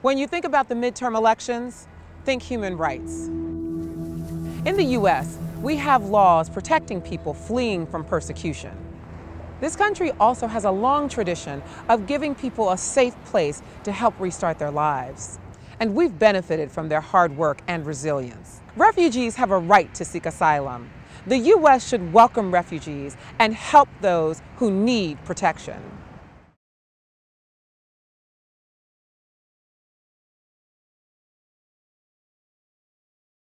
When you think about the midterm elections, think human rights. In the U.S., we have laws protecting people fleeing from persecution. This country also has a long tradition of giving people a safe place to help restart their lives. And we've benefited from their hard work and resilience. Refugees have a right to seek asylum. The U.S. should welcome refugees and help those who need protection.